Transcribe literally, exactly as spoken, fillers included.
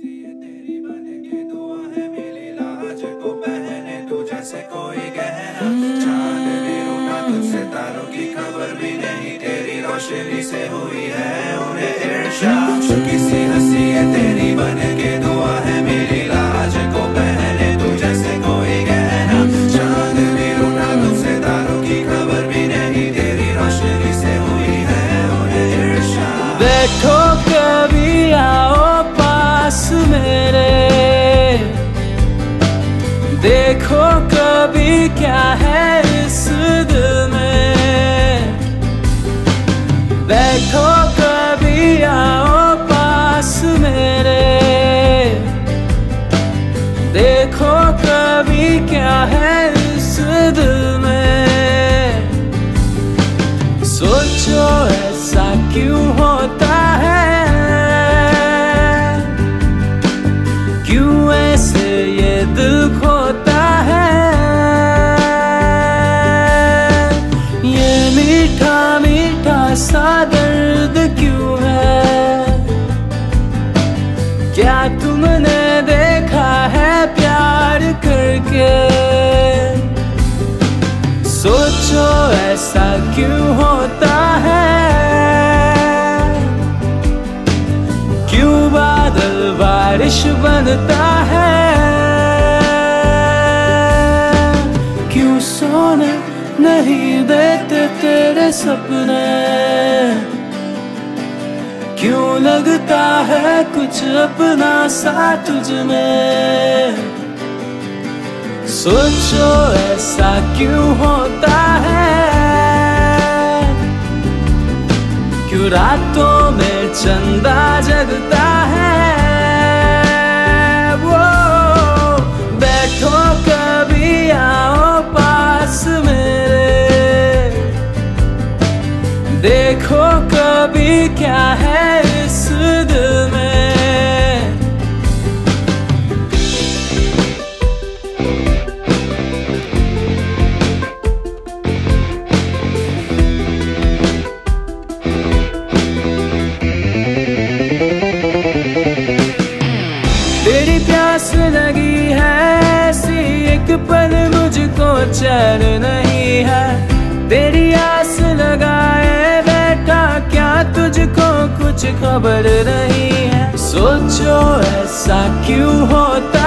तेरी बने के दुआ है मिली लाज को पहने तू जैसे कोई गहना। चांद भी रूठा तुझसे तारों की खबर भी नहीं तेरी रोशनी से हुई है उन्हें ईर्ष्या। चुकी सी हंसी है तेरी बने के दुआ है मिली लाज को पहने तू जैसे कोई गहना। चांद भी रूठा तुझसे तारों की खबर भी नहीं तेरी रोशनी से हुई है उन्हें ईर्ष्या। बैठो कभी आओ पास मेरे, देखो कभी क्या है इस दिल में। बैठो कभी आओ पास मेरे, देखो कभी क्या है इस दिल में। सोचो ऐसा क्यों होता है, क्यों ऐसे ये दिल खोता है। ये मीठा मीठा सा दर्द क्यों है, क्या तुमने देखा है प्यार करके। सोचो ऐसा क्यों होता है, क्यों बादल बारिश बनता है। क्यों सोने नहीं देते तेरे सपने, क्यों लगता है कुछ अपना सा तुझ में। सोचो ऐसा क्यों होता है, क्यों रातों में चंदा जगता है। वो बैठो कभी आओ पास मेरे, देखो कभी क्या है इस दिल में। तेरी प्यास लगी है ऐसी एक पल मुझको चैन नहीं है। तेरी आस लगाए बैठा क्या तुझको कुछ खबर नहीं है। सोचो ऐसा क्यों होता